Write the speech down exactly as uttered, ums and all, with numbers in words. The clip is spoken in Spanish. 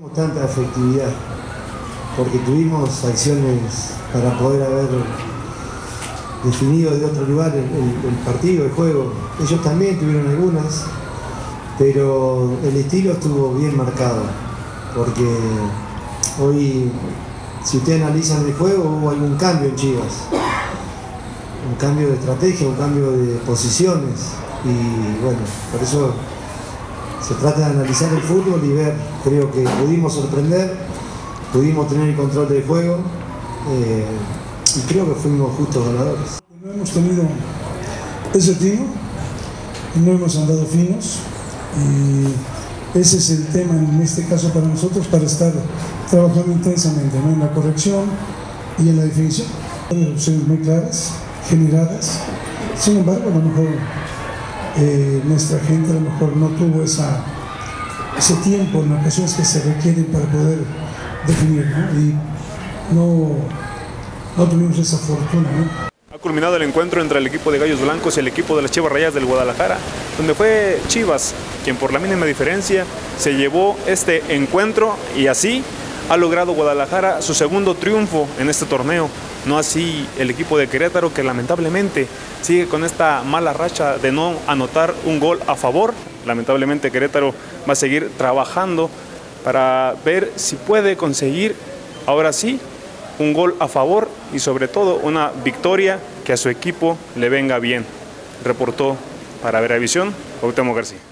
Tanta efectividad, porque tuvimos acciones para poder haber definido de otro lugar el, el, el partido, el juego. Ellos también tuvieron algunas, pero el estilo estuvo bien marcado, porque hoy, si ustedes analizan el juego, hubo algún cambio en Chivas, un cambio de estrategia, un cambio de posiciones, y bueno, por eso se trata de analizar el fútbol y ver. Creo que pudimos sorprender, pudimos tener el control del juego, eh, y creo que fuimos justos ganadores. No hemos tenido ese tino, no hemos andado finos, y ese es el tema en este caso para nosotros, para estar trabajando intensamente, ¿no?, en la corrección y en la definición. Hay opciones muy claras, generadas. Sin embargo, a lo mejor eh, nuestra gente a lo mejor no tuvo esa, ese tiempo en ocasiones que se requieren para poder definir, ¿no? Y no, no tuvimos esa fortuna, ¿no? Ha culminado el encuentro entre el equipo de Gallos Blancos y el equipo de las Chivas Rayadas del Guadalajara, donde fue Chivas quien por la mínima diferencia se llevó este encuentro, y así ha logrado Guadalajara su segundo triunfo en este torneo. No así el equipo de Querétaro, que lamentablemente sigue con esta mala racha de no anotar un gol a favor. Lamentablemente Querétaro va a seguir trabajando para ver si puede conseguir ahora sí un gol a favor y sobre todo una victoria que a su equipo le venga bien. Reportó para Veravisión, Cuauhtémoc García.